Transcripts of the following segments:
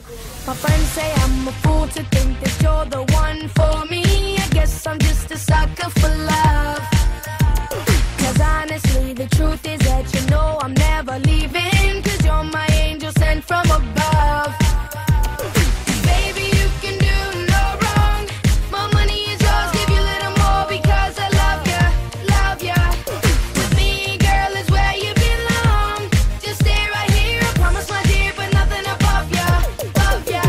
My friends say I'm a fool to think that you're the one for me. I guess I'm just a sucker for love. Cause honestly, the truth is that you know I'm never leaving. Cause you're my angel sent from above. Baby, you can do no wrong. My money is yours, give you a little more because I love ya, love ya. With me, girl, is where you belong. Just stay right here, I promise, my dear, but nothing above ya, above ya.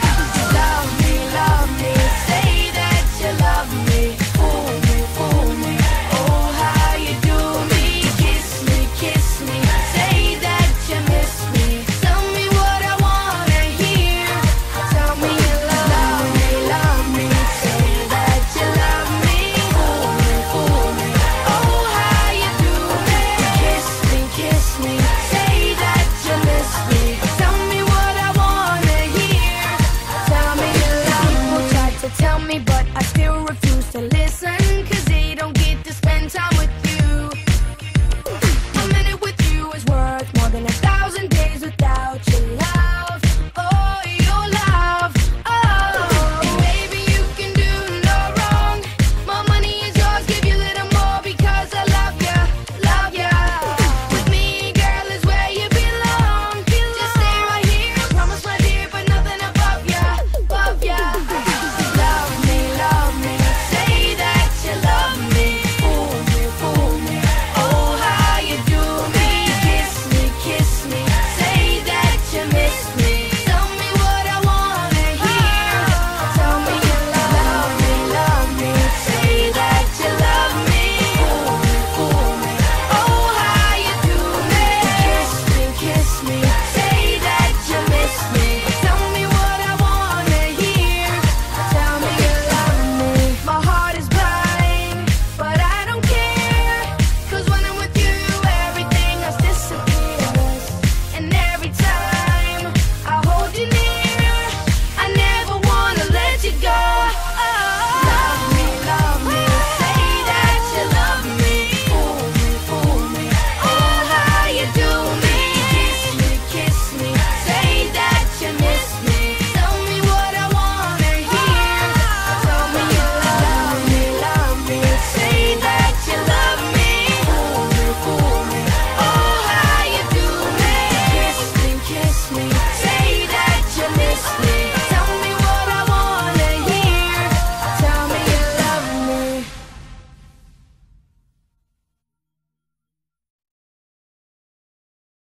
Love me, say that you love me. Fool me, oh how you do me. Kiss me, say that you miss me. Tell me what I wanna hear. Tell me you love me, say that you love me. Fool me, oh how you do me. Kiss me, say that you miss me. Tell me what I wanna hear. Tell me you love me. People try to tell me, but I still refuse to listen. Cause they don't get to spend time with you. A minute with you is worth more than 1,000 days without your love. Oh, your love. Oh, baby, you can do no wrong. My money is yours, give you a little more because I love ya, love ya. With me, girl, is where you belong. Just stay right here, I promise, my dear, but nothing above ya, above ya. Love me, say that you love me. Fool me, oh how you do me. Kiss me, say that you miss me. Tell me what I wanna hear. Tell me you love me, say that you love me. Fool me, oh how you do me. Kiss me, say that you miss me. Tell me what I wanna hear. Tell me you love me. My heart is blind, but I don't care. Cause when I'm with you, everything else disappears. And every time